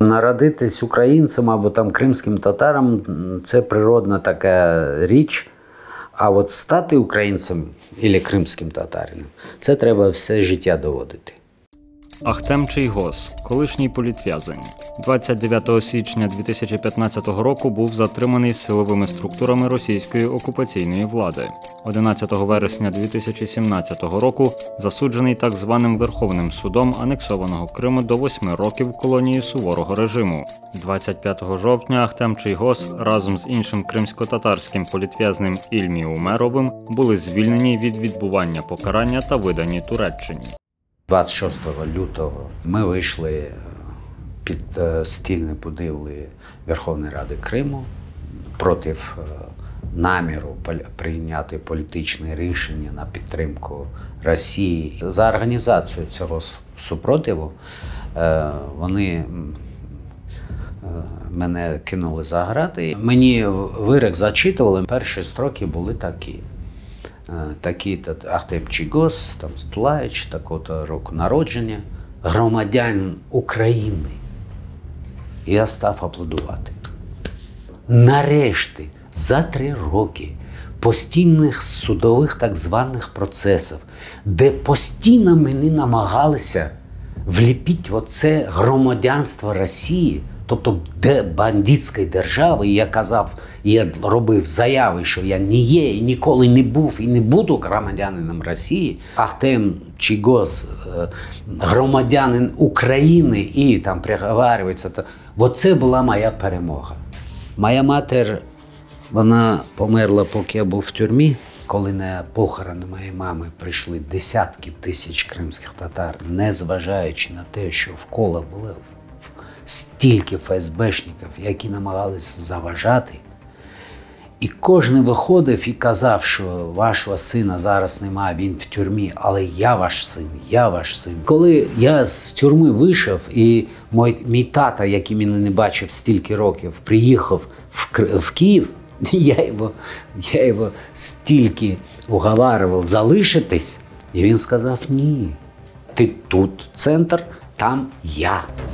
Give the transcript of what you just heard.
Народитись українцем або там кримським татаром – це природна така річ. А от стати українцем або кримським татарином – це треба все життя доводити. Ахтем Чийгоз, колишній політв'язень, 29 січня 2015 року був затриманий силовими структурами російської окупаційної влади. 11 вересня 2017 року засуджений так званим Верховним судом анексованого Криму до 8 років колонії суворого режиму. 25 жовтня Ахтем Чийгоз разом з іншим кримсько-татарським політв'язнем Ільмі Умеровим були звільнені від відбування покарання та видані Туреччині. 26 лютого ми вийшли під стільні будівлі Верховної Ради Криму проти наміру прийняти політичне рішення на підтримку Росії. За організацію цього супротиву вони мене кинули за грати. Мені вирок зачитували, перші строки були такі. Такий-то Ахтем Чийгоз, там Стулаїч, такого-то року народження, громадянин України. І я став аплодувати. Нарешті, за 3 роки постійних судових так званих процесів, де постійно мені намагалися вліпити оце громадянство Росії, тобто бандитської держави, і я казав, я робив заяви, що я не є, і ніколи не був, і не буду громадянином Росії. Ахтем Чийгоз, громадянин України, і там приговарюється. Оце була моя перемога. Моя матір, вона померла, поки я був в тюрмі. Коли на похорони моєї мами прийшли десятки тисяч кримських татар, незважаючи на те, що вколо було стільки ФСБшників, які намагалися заважати. І кожен виходив і казав, що вашого сина зараз немає, він в тюрмі, але я ваш син, я ваш син. Коли я з тюрми вийшов, і мій тато, який мене не бачив стільки років, приїхав в Київ, я його стільки уговарював залишитись, і він сказав, ні, ти тут центр, там я.